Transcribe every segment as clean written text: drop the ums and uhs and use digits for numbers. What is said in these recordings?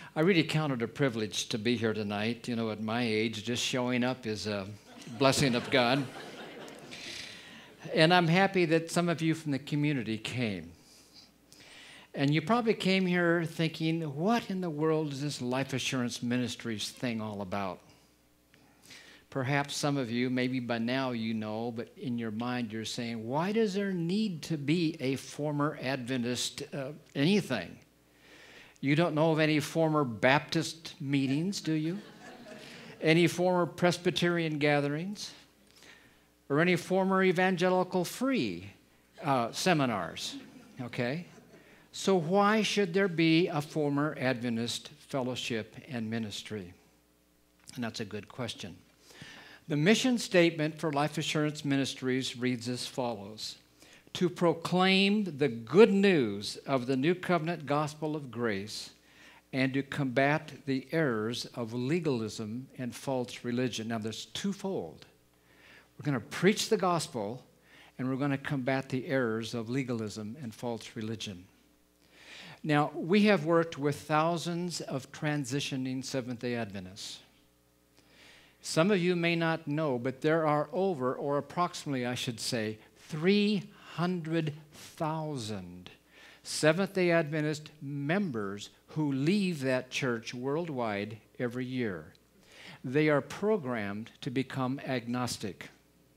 I really count it a privilege to be here tonight. You know, at my age, just showing up is a blessing of God. And I'm happy that some of you from the community came. And you probably came here thinking, what in the world is this Life Assurance Ministries thing all about? Perhaps some of you, maybe by now you know, but in your mind you're saying, why does there need to be a former Adventist anything? You don't know of any former Baptist meetings, do you? Any former Presbyterian gatherings? Or any former evangelical free seminars? Okay? So why should there be a former Adventist fellowship and ministry? And that's a good question. The mission statement for Life Assurance Ministries reads as follows: to proclaim the good news of the New Covenant gospel of grace and to combat the errors of legalism and false religion. Now, there's twofold. We're going to preach the gospel, and we're going to combat the errors of legalism and false religion. Now, we have worked with thousands of transitioning Seventh-day Adventists. Some of you may not know, but there are over, or approximately, I should say, 300,000 Seventh-day Adventist members who leave that church worldwide every year. They are programmed to become agnostic.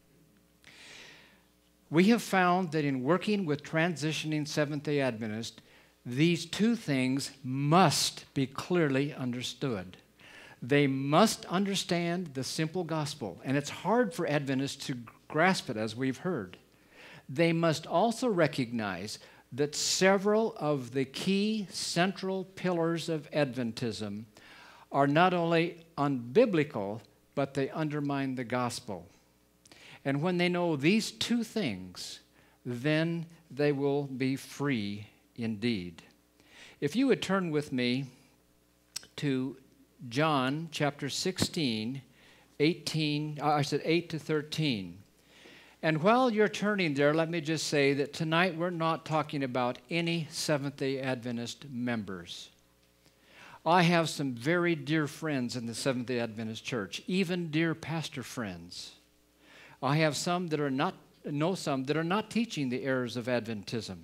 We have found that in working with transitioning Seventh-day Adventists, these two things must be clearly understood. They must understand the simple gospel, and it's hard for Adventists to grasp it, as we've heard. They must also recognize that several of the key central pillars of Adventism are not only unbiblical, but they undermine the gospel. And when they know these two things, then they will be free indeed. If you would turn with me to John chapter 16, 8 to 13. And while you're turning there, let me just say that tonight we're not talking about any Seventh-day Adventist members. I have some very dear friends in the Seventh-day Adventist Church, even dear pastor friends. I have some that are not teaching the errors of Adventism.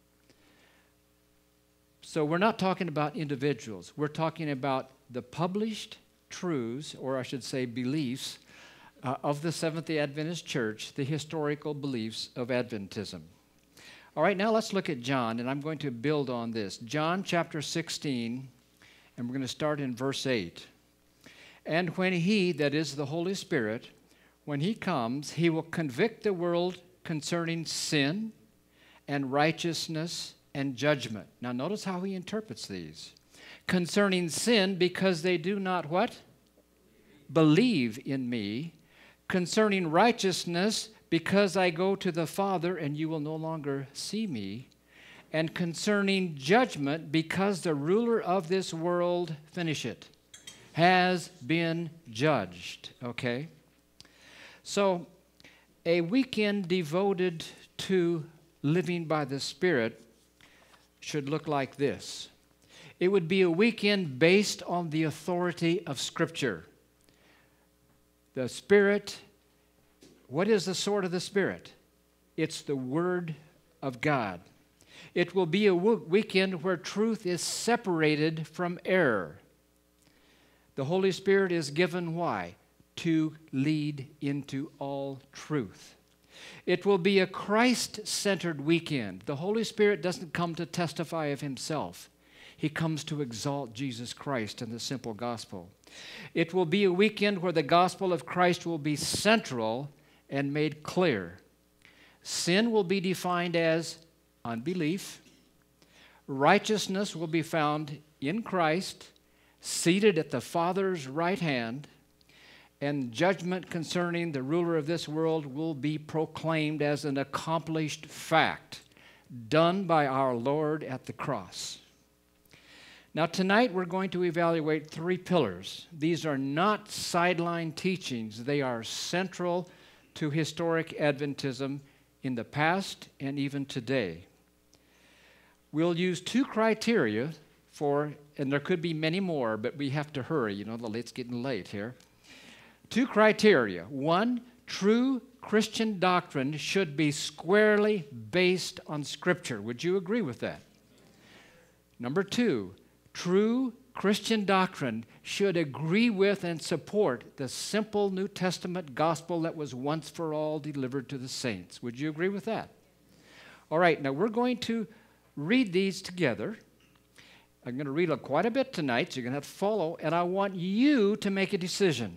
So we're not talking about individuals. We're talking about the published truths, or I should say beliefs, of the Seventh-day Adventist Church, the historical beliefs of Adventism. All right, now let's look at John, and I'm going to build on this. John chapter 16, and we're going to start in verse 8. And when he, that is the Holy Spirit, when he comes, he will convict the world concerning sin and righteousness and judgment. Now notice how he interprets these. Concerning sin, because they do not what? Believe in me. Concerning righteousness, because I go to the Father and you will no longer see me. And concerning judgment, because the ruler of this world, finish it, has been judged. Okay? So, a weekend devoted to living by the Spirit should look like this. It would be a weekend based on the authority of Scripture. The Spirit, what is the sword of the Spirit? It's the Word of God. It will be a weekend where truth is separated from error. The Holy Spirit is given why? To lead into all truth. It will be a Christ-centered weekend. The Holy Spirit doesn't come to testify of himself. He comes to exalt Jesus Christ and the simple gospel. It will be a weekend where the gospel of Christ will be central and made clear. Sin will be defined as unbelief. Righteousness will be found in Christ, seated at the Father's right hand. And judgment concerning the ruler of this world will be proclaimed as an accomplished fact, done by our Lord at the cross. Now tonight we're going to evaluate three pillars. These are not sideline teachings. They are central to historic Adventism in the past and even today. We'll use two criteria and there could be many more, but we have to hurry, it's getting late here. 2 criteria. 1, true Christian doctrine should be squarely based on Scripture. Would you agree with that? Number 2, true Christian doctrine should agree with and support the simple New Testament gospel that was once for all delivered to the saints. Would you agree with that? All right, now we're going to read these together. I'm going to read quite a bit tonight, so you're going to have to follow, and I want you to make a decision.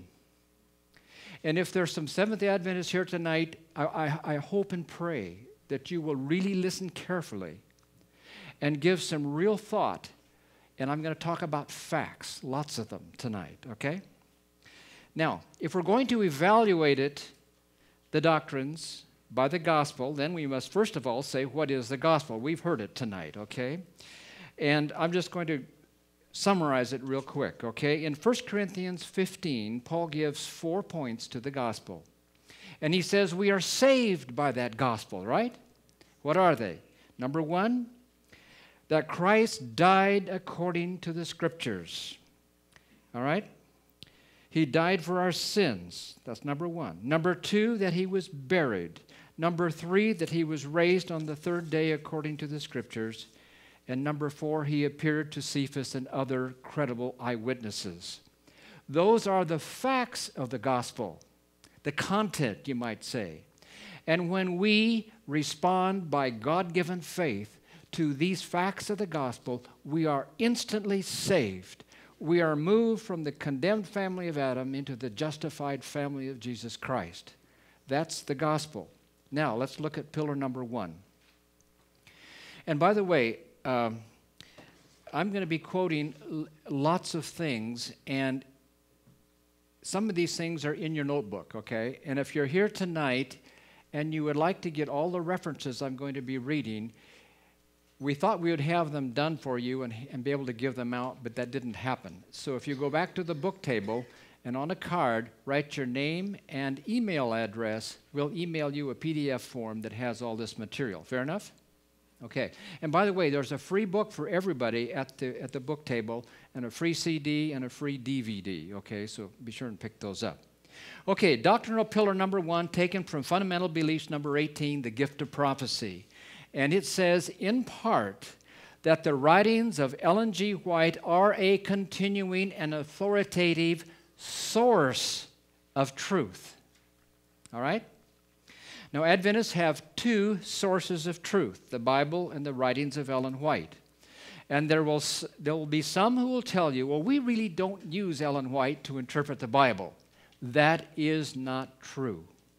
And if there's some Seventh-day Adventists here tonight, I hope and pray that you will really listen carefully and give some real thought. And I'm going to talk about facts, lots of them tonight, okay? Now, if we're going to evaluate the doctrines by the gospel, then we must first of all say, what is the gospel? We've heard it tonight, okay? And I'm just going to summarize it real quick, okay? In 1 Corinthians 15, Paul gives 4 points to the gospel. And he says we are saved by that gospel, right? What are they? Number 1, that Christ died according to the Scriptures. All right? He died for our sins. That's number 1. Number 2, that he was buried. Number 3, that he was raised on the 3rd day according to the Scriptures. And number 4, he appeared to Cephas and other credible eyewitnesses. Those are the facts of the gospel, the content, you might say. And when we respond by God-given faith to these facts of the gospel, we are instantly saved. We are moved from the condemned family of Adam into the justified family of Jesus Christ. That's the gospel. Now, let's look at pillar number 1. And by the way, I'm going to be quoting lots of things, and some of these things are in your notebook, okay? And if you're here tonight and you would like to get all the references I'm going to be reading, we thought we would have them done for you and be able to give them out, but that didn't happen. So if you go back to the book table and on a card, write your name and email address, we'll email you a PDF form that has all this material. Fair enough? Okay. And by the way, there's a free book for everybody at the book table, and a free CD and a free DVD. Okay, so be sure and pick those up. Okay, doctrinal pillar number 1, taken from fundamental beliefs number 18, the gift of prophecy. And it says, in part, that the writings of Ellen G. White are a continuing and authoritative source of truth. All right? Now, Adventists have 2 sources of truth, the Bible and the writings of Ellen White. And there will be some who will tell you, well, we really don't use Ellen White to interpret the Bible. That is not true.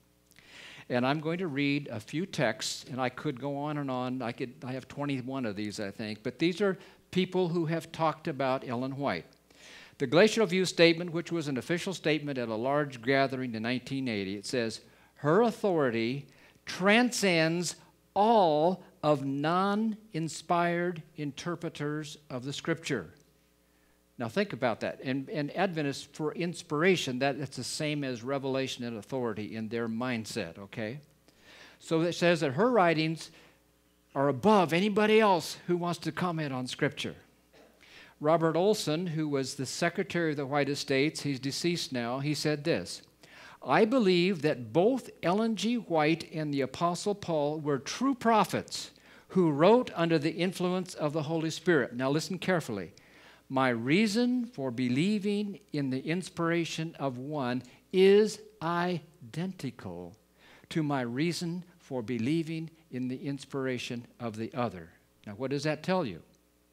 And I'm going to read a few texts, and I could go on and on. I have 21 of these, I think. But these are people who have talked about Ellen White. The Glacial View Statement, which was an official statement at a large gathering in 1980, it says, her authority transcends all of non-inspired interpreters of the Scripture. Now think about that. And Adventists, for inspiration, that's the same as revelation and authority in their mindset, okay? So it says that her writings are above anybody else who wants to comment on Scripture. Robert Olson, who was the secretary of the White Estates, he's deceased now, he said this, I believe that both Ellen G. White and the Apostle Paul were true prophets who wrote under the influence of the Holy Spirit. Now listen carefully. My reason for believing in the inspiration of one is identical to my reason for believing in the inspiration of the other. Now, what does that tell you?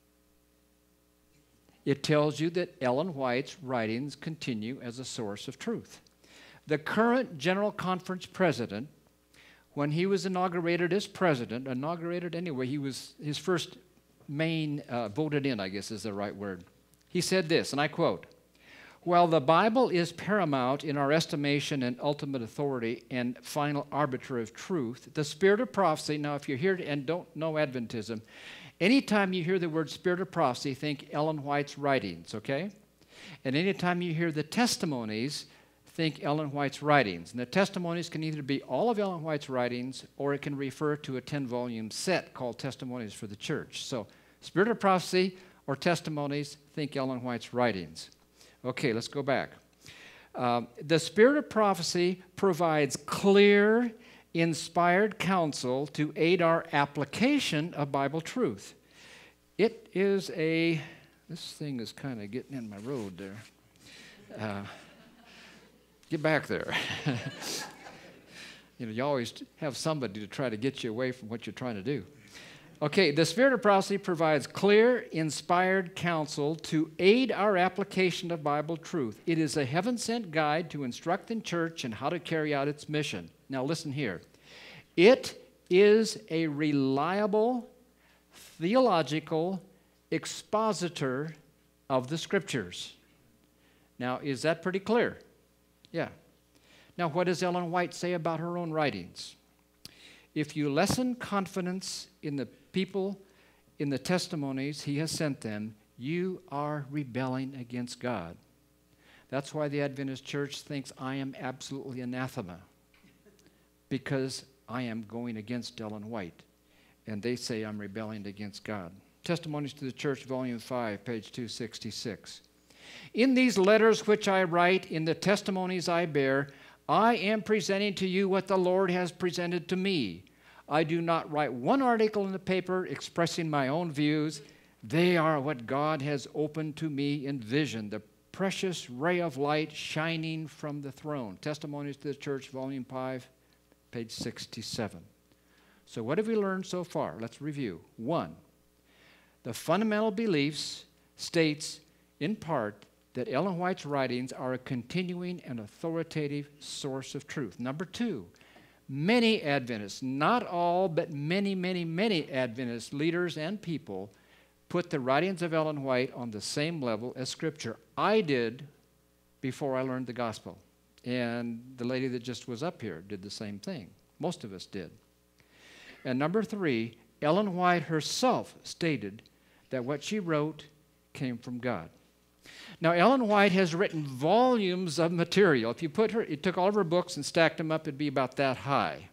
It tells you that Ellen White's writings continue as a source of truth. The current General Conference president, when he was inaugurated as president, his first main voted in, I guess is the right word. He said this, and I quote, while the Bible is paramount in our estimation and ultimate authority and final arbiter of truth, the spirit of prophecy, now if you're here and don't know Adventism, anytime you hear the word spirit of prophecy, think Ellen White's writings, okay? And anytime you hear the testimonies, think Ellen White's writings. And the testimonies can either be all of Ellen White's writings, or it can refer to a 10-volume set called Testimonies for the Church. So, spirit of prophecy, or testimonies, think Ellen White's writings. Okay, let's go back. The spirit of prophecy provides clear, inspired counsel to aid our application of Bible truth. It is this thing is kind of getting in my road there. Get back there. You always have somebody to try to get you away from what you're trying to do. Okay, the spirit of prophecy provides clear, inspired counsel to aid our application of Bible truth. It is a heaven-sent guide to instruct the church in how to carry out its mission. Now listen here. It is a reliable, theological expositor of the Scriptures. Now, is that pretty clear? Yeah. Now, what does Ellen White say about her own writings? If you lessen confidence in the people, in the testimonies he has sent them, you are rebelling against God. That's why the Adventist Church thinks I am absolutely anathema, because I am going against Ellen White, and they say I'm rebelling against God. Testimonies to the Church, Volume 5, page 266. In these letters which I write, in the testimonies I bear, I am presenting to you what the Lord has presented to me. I do not write one article in the paper expressing my own views. They are what God has opened to me in vision, the precious ray of light shining from the throne. Testimonies to the Church, Volume 5, page 67. So what have we learned so far? Let's review. 1, the fundamental beliefs states in part that Ellen White's writings are a continuing and authoritative source of truth. Number 2, many Adventists, not all, but many, many, many Adventist leaders and people put the writings of Ellen White on the same level as Scripture. I did before I learned the gospel. And the lady that just was up here did the same thing. Most of us did. And number 3, Ellen White herself stated that what she wrote came from God. Now, Ellen White has written volumes of material. If you took all of her books and stacked them up, it'd be about that high.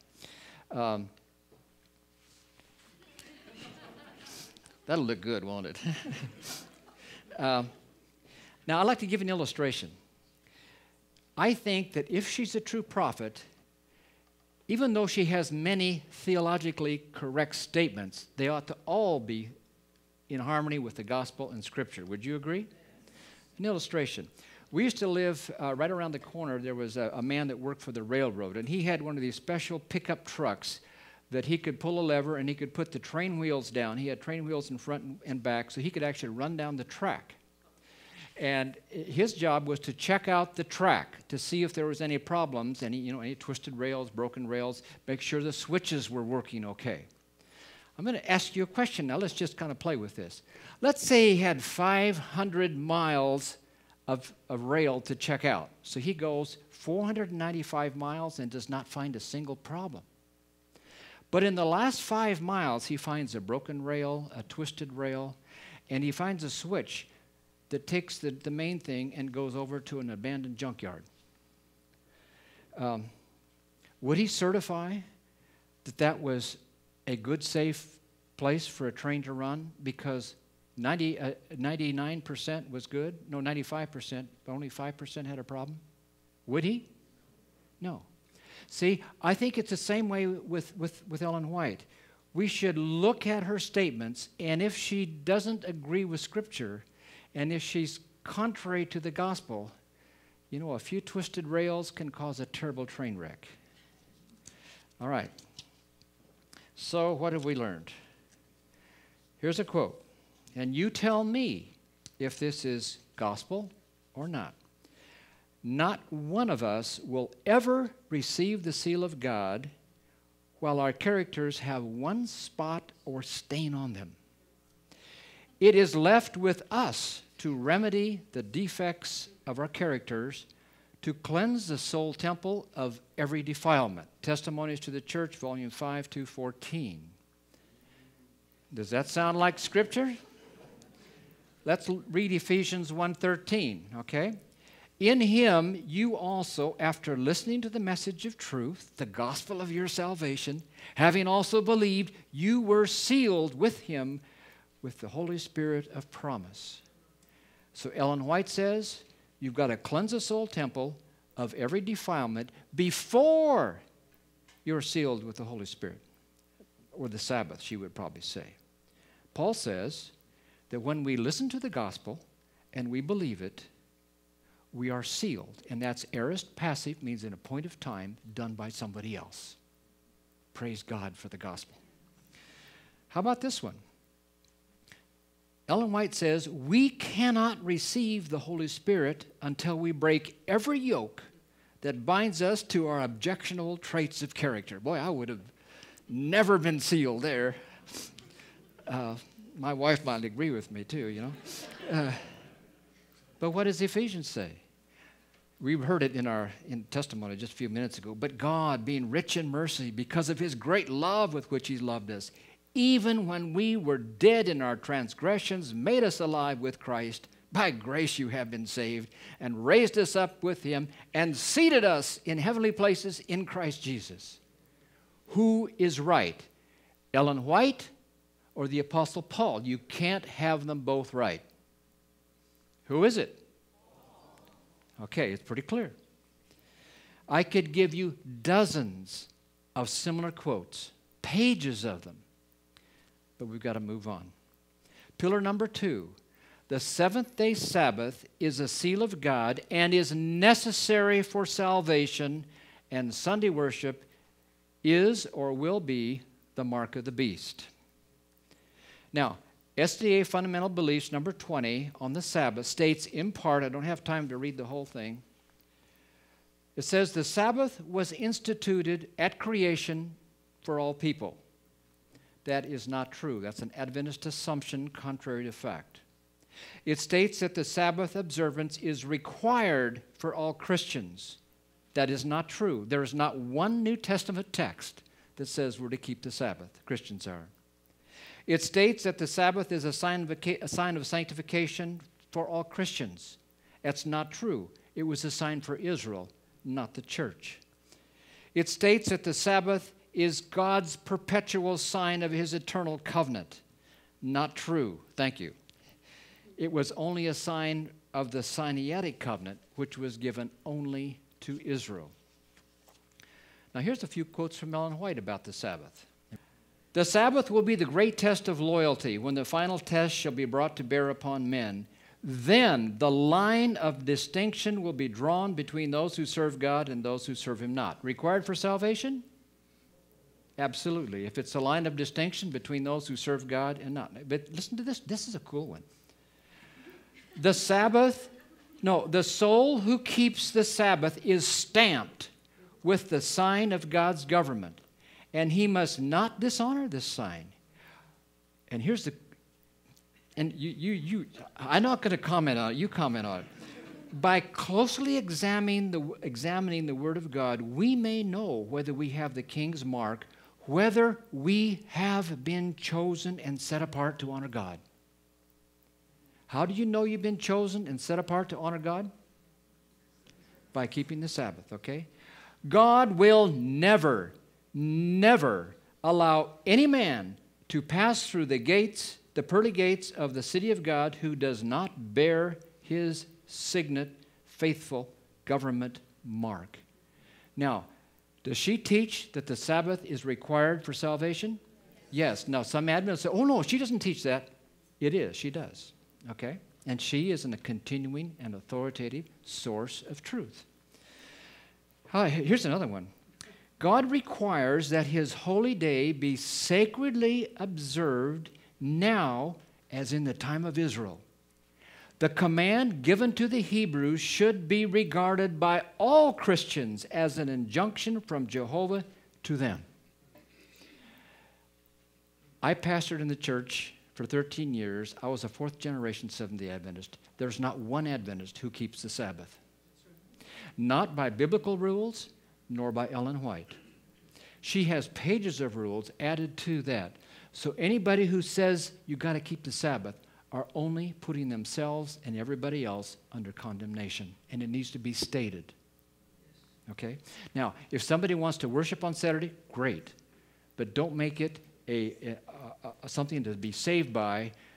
That'll look good, won't it? Now, I'd like to give an illustration. I think that if she's a true prophet, even though she has many theologically correct statements, they ought to all be in harmony with the gospel and Scripture. Would you agree? An illustration. We used to live right around the corner. There was a man that worked for the railroad, and he had one of these special pickup trucks that he could pull a lever and he could put the train wheels down. He had train wheels in front and back, so he could actually run down the track. And his job was to check out the track to see if there was any problems, any twisted rails, broken rails, make sure the switches were working okay. I'm going to ask you a question now. Let's just kind of play with this. Let's say he had 500 miles of rail to check out. So he goes 495 miles and does not find a single problem. But in the last 5 miles, he finds a broken rail, a twisted rail, and he finds a switch that takes the main thing and goes over to an abandoned junkyard. Would he certify that that was a good, safe place for a train to run because 99% was good? No, 95%, but only 5% had a problem? Would he? No. See, I think it's the same way with Ellen White. We should look at her statements, and if she doesn't agree with Scripture, and if she's contrary to the gospel, a few twisted rails can cause a terrible train wreck. All right. So what have we learned? Here's a quote. And you tell me if this is gospel or not. Not one of us will ever receive the seal of God while our characters have one spot or stain on them. It is left with us to remedy the defects of our characters, to cleanse the soul temple of every defilement. Testimonies to the Church, Volume 5, 214. Does that sound like Scripture? Let's read Ephesians 1:13, okay? In him you also, after listening to the message of truth, the gospel of your salvation, having also believed, you were sealed with him with the Holy Spirit of promise. So Ellen White says, you've got to cleanse the soul temple of every defilement before you're sealed with the Holy Spirit. Or the Sabbath, she would probably say. Paul says that when we listen to the gospel and we believe it, we are sealed. And that's aorist passive, means in a point of time, done by somebody else. Praise God for the gospel. How about this one? Ellen White says, we cannot receive the Holy Spirit until we break every yoke that binds us to our objectionable traits of character. Boy, I would have never been sealed there. My wife might agree with me too, you know. But what does Ephesians say? We heard it in testimony just a few minutes ago. But God, being rich in mercy, because of his great love with which he loved us, even when we were dead in our transgressions, made us alive with Christ. By grace you have been saved, and raised us up with him, and seated us in heavenly places in Christ Jesus. Who is right? Ellen White or the Apostle Paul? You can't have them both right. Who is it? Okay, it's pretty clear. I could give you dozens of similar quotes, pages of them, but we've got to move on. Pillar number 2, the seventh-day Sabbath is a seal of God and is necessary for salvation, and Sunday worship is or will be the mark of the beast. Now, SDA Fundamental Beliefs number 20 on the Sabbath states in part, I don't have time to read the whole thing. It says the Sabbath was instituted at creation for all people. That is not true. That's an Adventist assumption contrary to fact. It states that the Sabbath observance is required for all Christians. That is not true. There is not one New Testament text that says we're to keep the Sabbath. Christians are. It states that the Sabbath is a sign of sanctification for all Christians. That's not true. It was a sign for Israel, not the church. It states that the Sabbath is God's perpetual sign of his eternal covenant. Not true. Thank you. It was only a sign of the Sinaitic covenant, which was given only to Israel. Now here's a few quotes from Ellen White about the Sabbath. The Sabbath will be the great test of loyalty when the final test shall be brought to bear upon men. Then the line of distinction will be drawn between those who serve God and those who serve him not. Required for salvation? Absolutely. If it's a line of distinction between those who serve God and not. But listen to this. This is a cool one. The soul who keeps the Sabbath is stamped with the sign of God's government, and he must not dishonor this sign. And here's the, and I'm not going to comment on it, you comment on it. By closely examining the Word of God, we may know whether we have the King's mark, whether we have been chosen and set apart to honor God. How do you know you've been chosen and set apart to honor God? By keeping the Sabbath, okay? God will never, never allow any man to pass through the gates, the pearly gates of the city of God, who does not bear his signet, faithful government mark. Now, does she teach that the Sabbath is required for salvation? Yes. Now, some Adventists say, oh no, she doesn't teach that. It is. She does. Okay? And she is a continuing and authoritative source of truth. Here's another one. God requires that his holy day be sacredly observed now as in the time of Israel. The command given to the Hebrews should be regarded by all Christians as an injunction from Jehovah to them. I pastored in the church for 13 years. I was a fourth generation Seventh-day Adventist. There's not one Adventist who keeps the Sabbath. Not by biblical rules, nor by Ellen White. She has pages of rules added to that. So anybody who says you've got to keep the Sabbath are only putting themselves and everybody else under condemnation. And it needs to be stated. Okay? Now, if somebody wants to worship on Saturday, great. But don't make it something to be saved by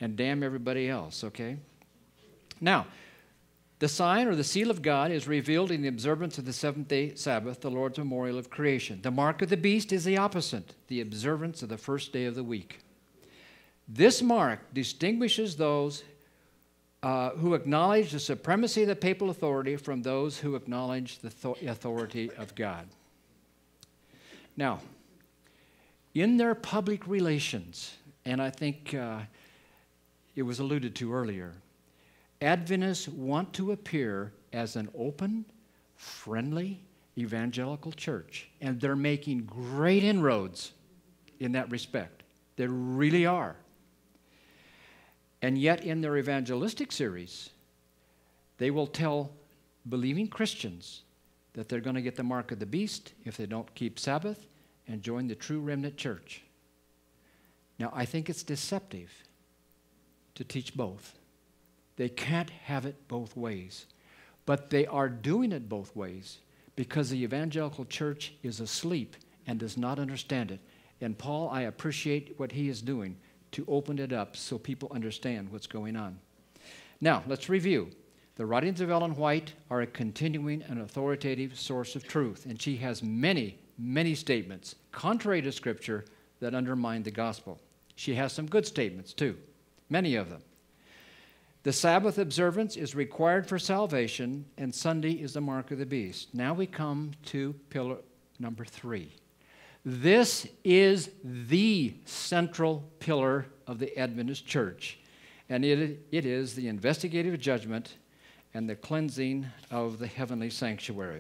and damn everybody else, okay? Now, the sign or the seal of God is revealed in the observance of the seventh-day Sabbath, the Lord's memorial of creation. The mark of the beast is the opposite, the observance of the first day of the week. This mark distinguishes those who acknowledge the supremacy of the papal authority from those who acknowledge the authority of God. Now, in their public relations, and I think it was alluded to earlier, Adventists want to appear as an open, friendly, evangelical church, and they're making great inroads in that respect. They really are. And yet in their evangelistic series, they will tell believing Christians that they're going to get the mark of the beast if they don't keep Sabbath and join the true remnant church. Now, I think it's deceptive to teach both. They can't have it both ways. But they are doing it both ways because the evangelical church is asleep and does not understand it. And Paul, I appreciate what he is doing to open it up so people understand what's going on. Now, let's review. The writings of Ellen White are a continuing and authoritative source of truth, and she has many, many statements contrary to Scripture that undermine the gospel. She has some good statements, too, many of them. The Sabbath observance is required for salvation, and Sunday is the mark of the beast. Now we come to pillar number 3. This is the central pillar of the Adventist church, and it is the investigative judgment and the cleansing of the heavenly sanctuary.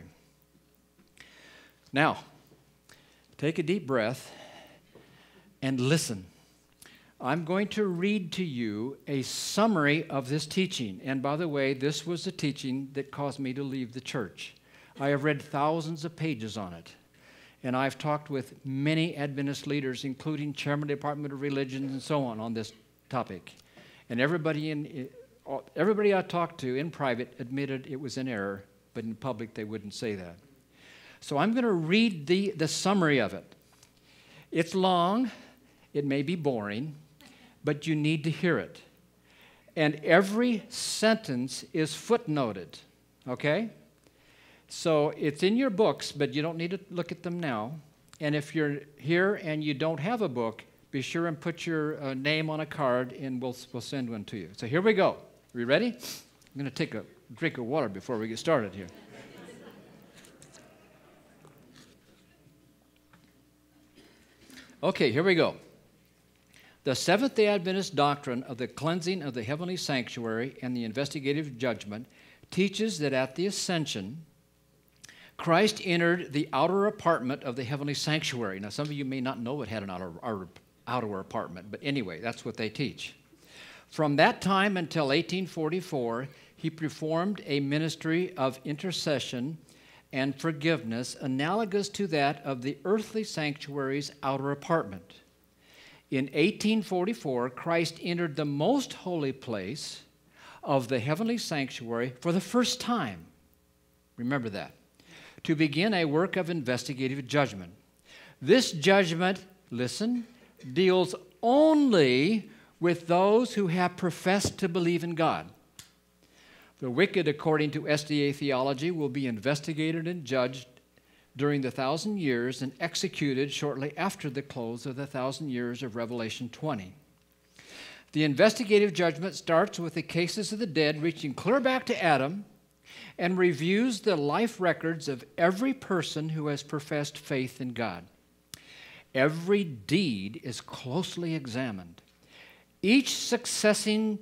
Now, take a deep breath and listen. I'm going to read to you a summary of this teaching. And by the way, this was the teaching that caused me to leave the church. I have read thousands of pages on it. And I've talked with many Adventist leaders, including Chairman of the Department of Religion and so on this topic. And everybody I talked to in private admitted it was in error, but in public they wouldn't say that. So I'm going to read the summary of it. It's long. It may be boring, but you need to hear it. And every sentence is footnoted, okay? So it's in your books, but you don't need to look at them now. And if you're here and you don't have a book, be sure and put your name on a card, and we'll send one to you. So here we go. Are we ready? I'm going to take a drink of water before we get started here. Okay, here we go. The Seventh-day Adventist doctrine of the cleansing of the heavenly sanctuary and the investigative judgment teaches that at the ascension, Christ entered the outer apartment of the heavenly sanctuary. Now, some of you may not know it had an outer apartment, but anyway, that's what they teach. From that time until 1844, he performed a ministry of intercession and forgiveness analogous to that of the earthly sanctuary's outer apartment. In 1844, Christ entered the most holy place of the heavenly sanctuary for the first time. Remember that. To begin a work of investigative judgment. This judgment, listen, deals only with those who have professed to believe in God. The wicked, according to SDA theology, will be investigated and judged during the 1,000 years and executed shortly after the close of the 1,000 years of Revelation 20. The investigative judgment starts with the cases of the dead, reaching clear back to Adam, and reviews the life records of every person who has professed faith in God. Every deed is closely examined. Each succeeding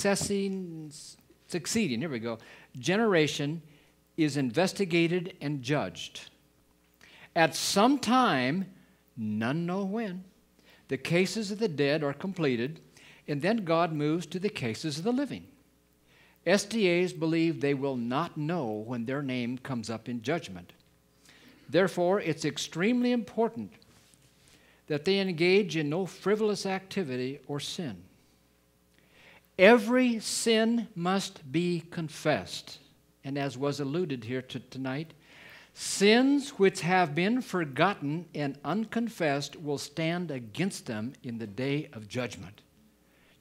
generation is investigated and judged. At some time, none know when, the cases of the dead are completed, and then God moves to the cases of the living. SDAs believe they will not know when their name comes up in judgment. Therefore, it's extremely important that they engage in no frivolous activity or sin. Every sin must be confessed. And as was alluded here tonight, sins which have been forgotten and unconfessed will stand against them in the day of judgment.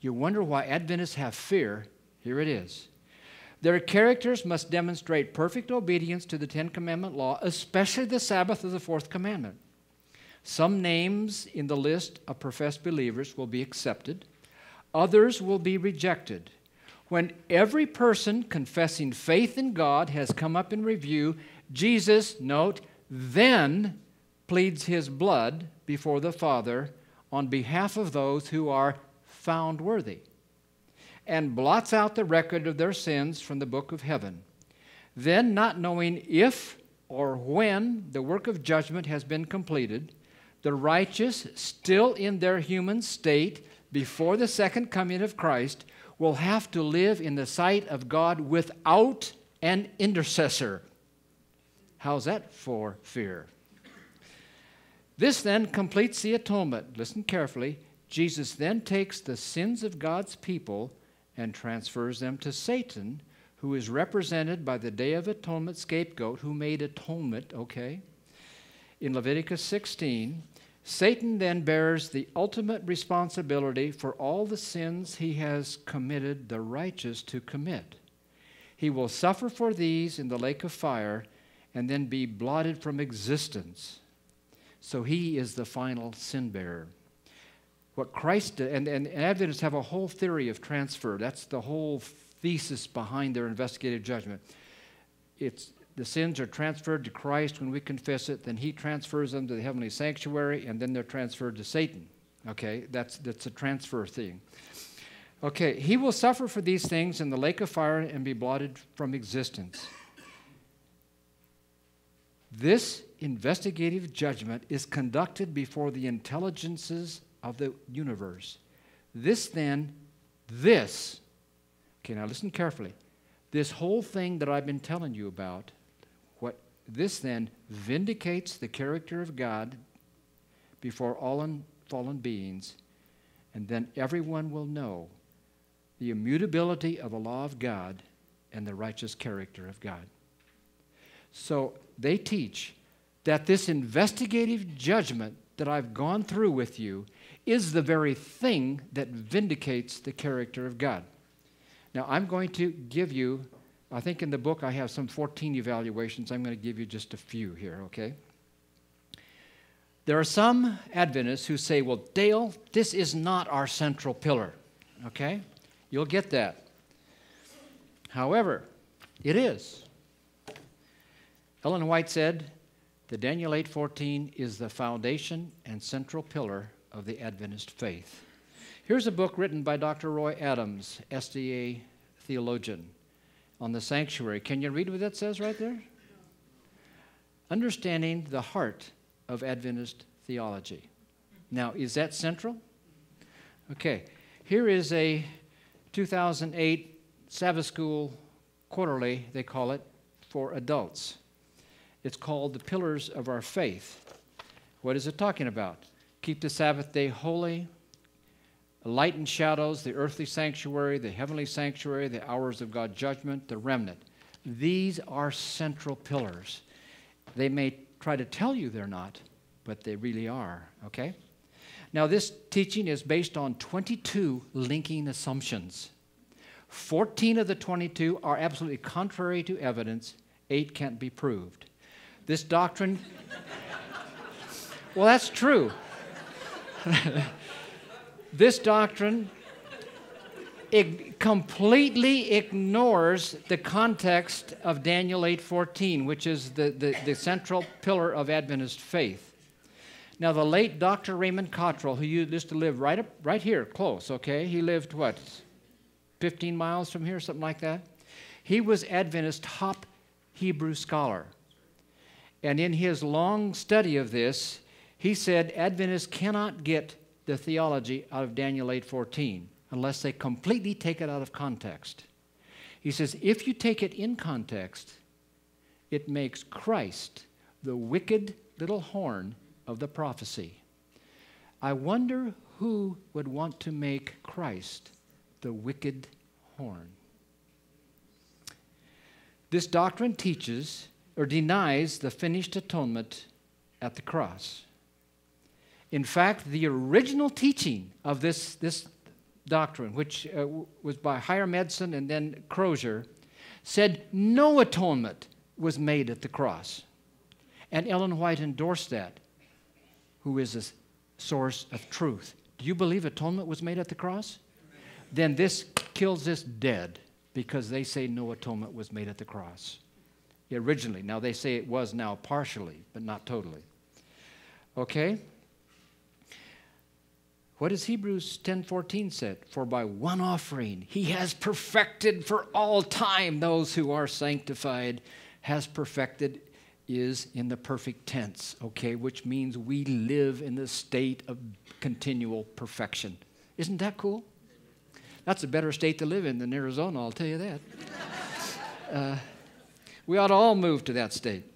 You wonder why Adventists have fear? Here it is. Their characters must demonstrate perfect obedience to the Ten Commandment law, especially the Sabbath of the fourth commandment. Some names in the list of professed believers will be accepted. Others will be rejected. When every person confessing faith in God has come up in review, Jesus, note, then pleads his blood before the Father on behalf of those who are found worthy, and blots out the record of their sins from the book of heaven. Then, not knowing if or when the work of judgment has been completed, the righteous, still in their human state before the second coming of Christ, will have to live in the sight of God without an intercessor. How's that for fear? This then completes the atonement. Listen carefully. Jesus then takes the sins of God's people and transfers them to Satan, who is represented by the Day of Atonement scapegoat who made atonement, okay? In Leviticus 16, Satan then bears the ultimate responsibility for all the sins he has committed the righteous to commit. He will suffer for these in the lake of fire and then be blotted from existence. So he is the final sin bearer. What Christ did, and Adventists have a whole theory of transfer. That's the whole thesis behind their investigative judgment. The sins are transferred to Christ when we confess it, then he transfers them to the heavenly sanctuary, and then they're transferred to Satan. Okay, that's a transfer thing. Okay, he will suffer for these things in the lake of fire and be blotted from existence. This investigative judgment is conducted before the intelligences of the universe. Okay, now listen carefully. This whole thing that I've been telling you about, this then vindicates the character of God before all fallen beings, and then everyone will know the immutability of the law of God and the righteous character of God. So they teach that this investigative judgment that I've gone through with you is the very thing that vindicates the character of God. Now, I'm going to give you, I think in the book I have some 14 evaluations. I'm going to give you just a few here, okay? There are some Adventists who say, well, Dale, this is not our central pillar, okay? You'll get that. However, it is. Ellen White said, the Daniel 8:14 is the foundation and central pillar of the Adventist faith. Here's a book written by Dr. Roy Adams, SDA theologian, on the sanctuary. Can you read what that says right there? Understanding the heart of Adventist theology. Now, is that central? Okay. Here is a 2008 Sabbath School quarterly, they call it, for adults. It's called The Pillars of Our Faith. What is it talking about? Keep the Sabbath day holy, light and shadows, the earthly sanctuary, the heavenly sanctuary, the hours of God's judgment, the remnant. These are central pillars. They may try to tell you they're not, but they really are, okay? Now, this teaching is based on 22 linking assumptions. 14 of the 22 are absolutely contrary to evidence. 8 can't be proved. This doctrine, well, that's true. This doctrine completely ignores the context of Daniel 8:14, which is the central pillar of Adventist faith. Now, the late Dr. Raymond Cottrell, who used to live right here, close, okay? He lived, 15 miles from here, something like that? He was Adventist top Hebrew scholar. And in his long study of this, he said Adventists cannot get the theology out of Daniel 8:14 unless they completely take it out of context. He says, if you take it in context, it makes Christ the wicked little horn of the prophecy. I wonder who would want to make Christ the wicked horn. This doctrine teaches or denies the finished atonement at the cross. In fact, the original teaching of this doctrine, which was by Higher Medicine and then Crozier, said no atonement was made at the cross. And Ellen White endorsed that, who is a source of truth. Do you believe atonement was made at the cross? Then this kills this dead, because they say no atonement was made at the cross. Originally. Now they say it was now partially, but not totally. Okay? What does Hebrews 10:14 say? For by one offering he has perfected for all time those who are sanctified. Has perfected is in the perfect tense, okay, which means we live in the state of continual perfection. Isn't that cool? That's a better state to live in than Arizona, I'll tell you that. We ought to all move to that state.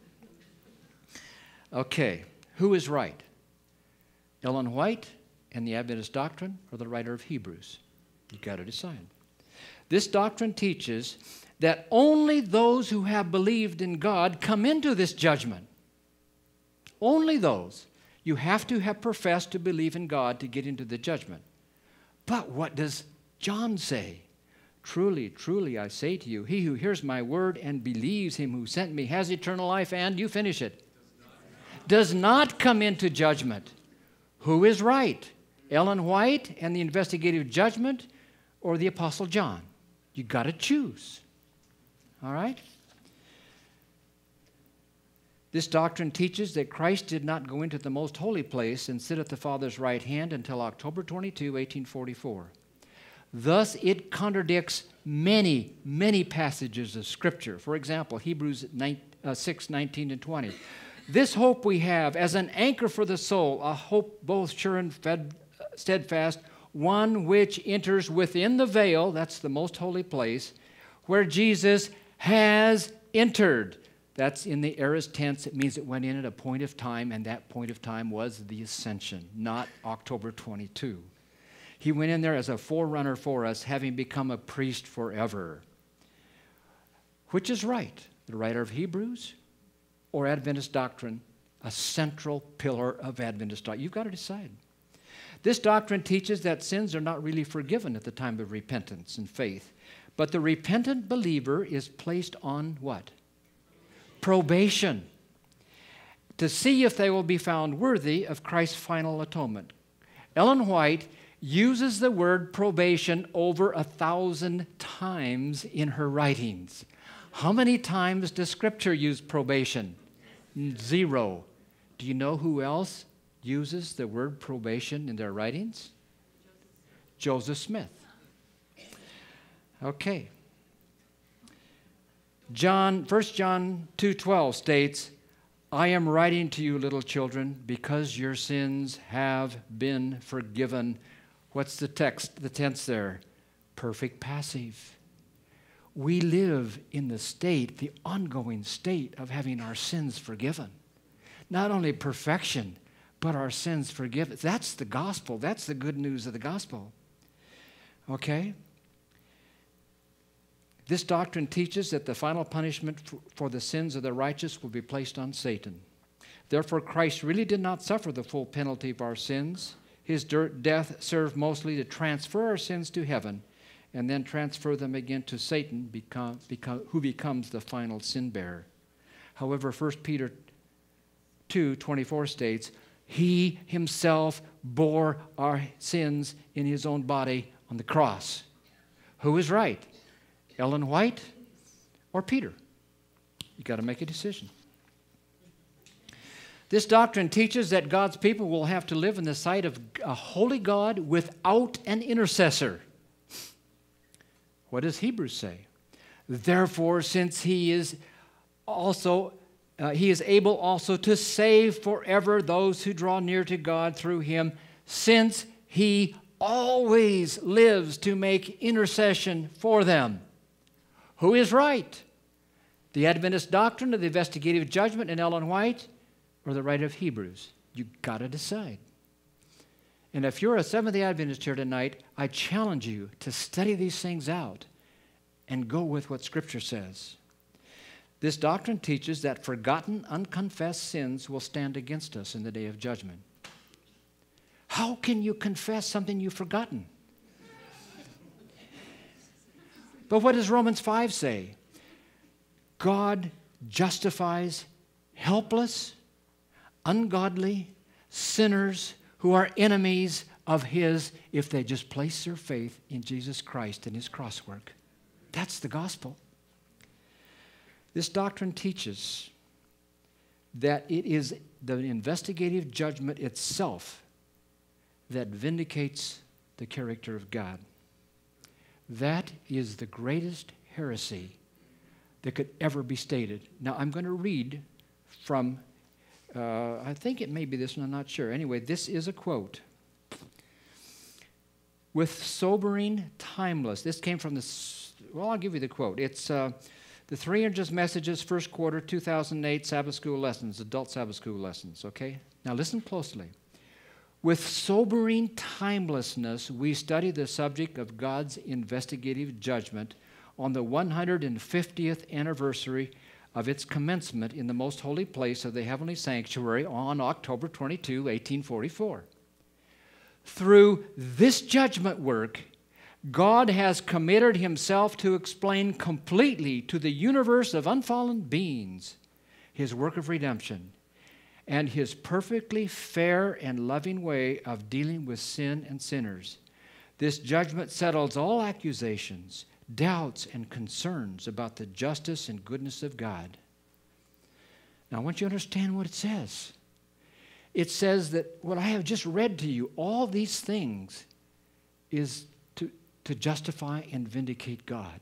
Okay, who is right? Ellen White and the Adventist doctrine, or the writer of Hebrews? You've got to decide. This doctrine teaches that only those who have believed in God come into this judgment. Only those. You have to have professed to believe in God to get into the judgment. But what does John say? Truly, truly, I say to you, he who hears my word and believes him who sent me has eternal life, and you finish it. Does not come into judgment. Who is right? Ellen White and the investigative judgment, or the Apostle John? You got to choose. All right? This doctrine teaches that Christ did not go into the most holy place and sit at the Father's right hand until October 22, 1844. Thus, it contradicts many, many passages of Scripture. For example, Hebrews 6, 19 and 20. This hope we have as an anchor for the soul, a hope both sure and steadfast, one which enters within the veil, that's the most holy place, where Jesus has entered. That's in the aorist tense. It means it went in at a point of time, and that point of time was the ascension, not October 22. He went in there as a forerunner for us, having become a priest forever. Which is right? The writer of Hebrews or Adventist doctrine? A central pillar of Adventist doctrine. You've got to decide. This doctrine teaches that sins are not really forgiven at the time of repentance and faith. But the repentant believer is placed on what? Probation. To see if they will be found worthy of Christ's final atonement. Ellen White uses the word probation over 1,000 times in her writings. How many times does Scripture use probation? 0. Do you know who else uses the word probation in their writings? Joseph Smith. Okay. 1 John 2:12 states, I am writing to you, little children, because your sins have been forgiven. What's the tense there? Perfect passive. We live in the state, the ongoing state of having our sins forgiven. Not only perfection, but our sins forgiven. That's the gospel. That's the good news of the gospel. Okay? This doctrine teaches that the final punishment for the sins of the righteous will be placed on Satan. Therefore, Christ really did not suffer the full penalty of our sins. His death served mostly to transfer our sins to heaven and then transfer them again to Satan, who becomes the final sin bearer. However, 1 Peter 2:24 states, He himself bore our sins in his own body on the cross. Who is right? Ellen White or Peter? You got to make a decision. This doctrine teaches that God's people will have to live in the sight of a holy God without an intercessor. What does Hebrews say? Therefore, since he is able also to save forever those who draw near to God through him, since he always lives to make intercession for them. Who is right? The Adventist doctrine of the investigative judgment in Ellen White, or the writer of Hebrews? You've got to decide. And if you're a Seventh-day Adventist here tonight, I challenge you to study these things out and go with what Scripture says. This doctrine teaches that forgotten, unconfessed sins will stand against us in the day of judgment. How can you confess something you've forgotten? But what does Romans 5 say? God justifies helpless, ungodly sinners who are enemies of His if they just place their faith in Jesus Christ and His cross work. That's the gospel. This doctrine teaches that it is the investigative judgment itself that vindicates the character of God. That is the greatest heresy that could ever be stated. Now, I'm going to read from, I think it may be this one, I'm not sure. Anyway, this is a quote. With sobering timeless. This came from well, I'll give you the quote. It's the 300 Messages, first quarter, 2008 Sabbath School Lessons, adult Sabbath School Lessons, okay? Now listen closely. With sobering timelessness, we study the subject of God's investigative judgment on the 150th anniversary of its commencement in the most holy place of the heavenly sanctuary on October 22, 1844. Through this judgment work, God has committed Himself to explain completely to the universe of unfallen beings His work of redemption and His perfectly fair and loving way of dealing with sin and sinners. This judgment settles all accusations, doubts, and concerns about the justice and goodness of God. Now, I want you to understand what it says. It says that what I have just read to you, all these things, is to justify and vindicate God.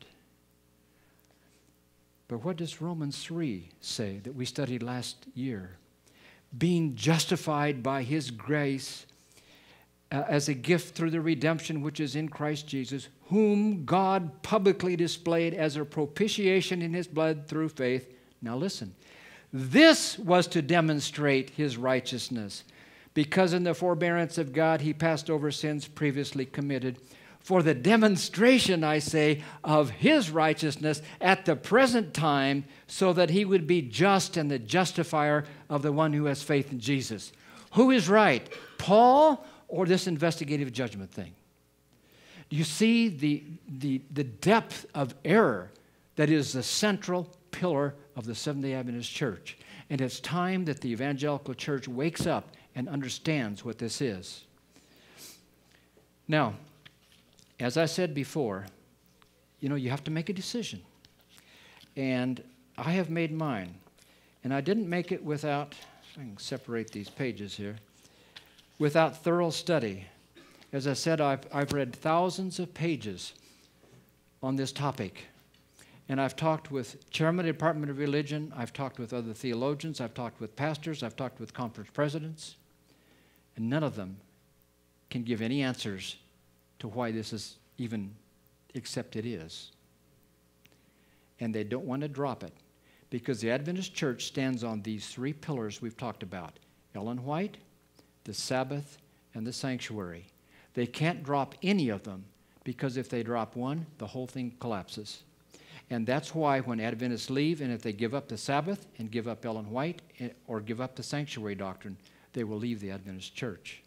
But what does Romans 3 say that we studied last year? Being justified by His grace as a gift through the redemption which is in Christ Jesus, whom God publicly displayed as a propitiation in His blood through faith. Now listen, this was to demonstrate His righteousness, because in the forbearance of God He passed over sins previously committed, for the demonstration, I say, of His righteousness at the present time, so that He would be just and the justifier of the one who has faith in Jesus. Who is right, Paul or this investigative judgment thing? Do you see the depth of error that is the central pillar of the Seventh-day Adventist Church? And it's time that the evangelical church wakes up and understands what this is. Now, as I said before, you have to make a decision. And I have made mine. And I didn't make it without, I can separate these pages here, without thorough study. As I said, I've read thousands of pages on this topic. And I've talked with chairman of the Department of Religion, I've talked with other theologians, I've talked with pastors, I've talked with conference presidents, and none of them can give any answers to why this is even, except it is. And they don't want to drop it, because the Adventist Church stands on these three pillars we've talked about: Ellen White, the Sabbath, and the sanctuary. They can't drop any of them, because if they drop one, the whole thing collapses. And that's why when Adventists leave, and if they give up the Sabbath and give up Ellen White or give up the sanctuary doctrine, they will leave the Adventist Church.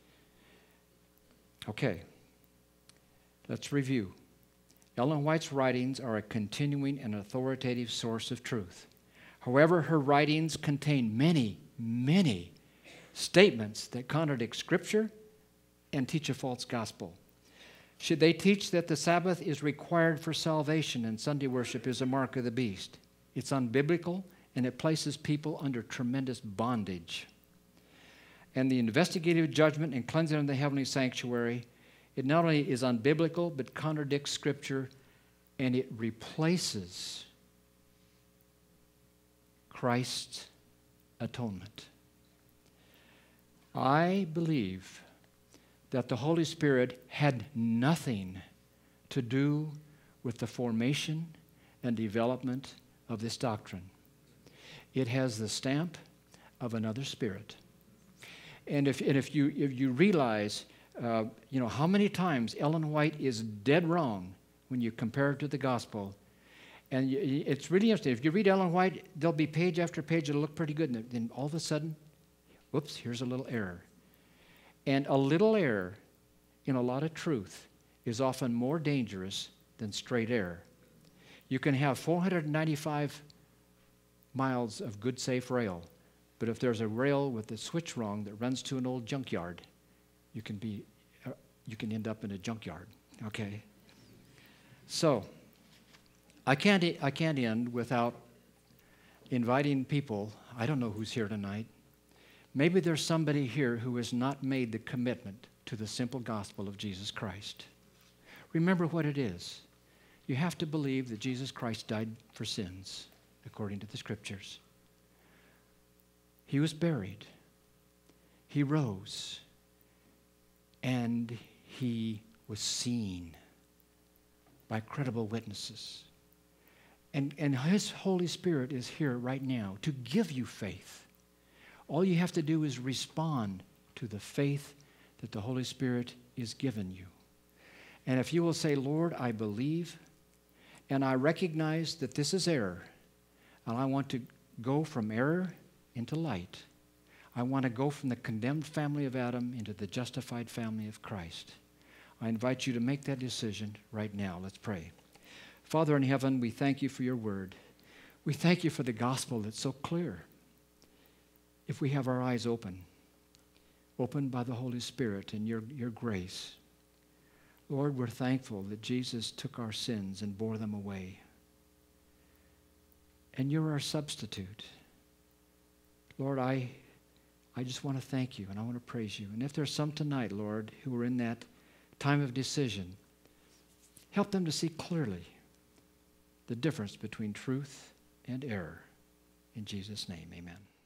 Okay, let's review. Ellen White's writings are a continuing and authoritative source of truth. However, her writings contain many, many statements that contradict Scripture and teach a false gospel. Should they teach that the Sabbath is required for salvation and Sunday worship is a mark of the beast? It's unbiblical, and it places people under tremendous bondage. And the investigative judgment and cleansing of the heavenly sanctuary, it not only is unbiblical, but contradicts Scripture, and it replaces Christ's atonement. I believe that the Holy Spirit had nothing to do with the formation and development of this doctrine. It has the stamp of another spirit. And if you realize, how many times Ellen White is dead wrong when you compare it to the gospel. And it's really interesting. If you read Ellen White, there'll be page after page that'll look pretty good. And then all of a sudden, whoops, here's a little error. And a little error in a lot of truth is often more dangerous than straight air. You can have 495 miles of good, safe rail, but if there's a rail with the switch wrong that runs to an old junkyard, you can end up in a junkyard, okay? So, I can't end without inviting people. I don't know who's here tonight. Maybe there's somebody here who has not made the commitment to the simple gospel of Jesus Christ. Remember what it is. You have to believe that Jesus Christ died for sins, according to the Scriptures. He was buried. He rose. And he was seen by credible witnesses. And his Holy Spirit is here right now to give you faith. All you have to do is respond to the faith that the Holy Spirit is given you. And if you will say, Lord, I believe, and I recognize that this is error, and I want to go from error into light. I want to go from the condemned family of Adam into the justified family of Christ. I invite you to make that decision right now. Let's pray. Father in heaven, we thank you for your word. We thank you for the gospel that's so clear. If we have our eyes opened by the Holy Spirit and your grace, Lord, we're thankful that Jesus took our sins and bore them away. And you're our substitute. Lord, I just want to thank you and I want to praise you. And if there's some tonight, Lord, who are in that time of decision, help them to see clearly the difference between truth and error. In Jesus' name, amen.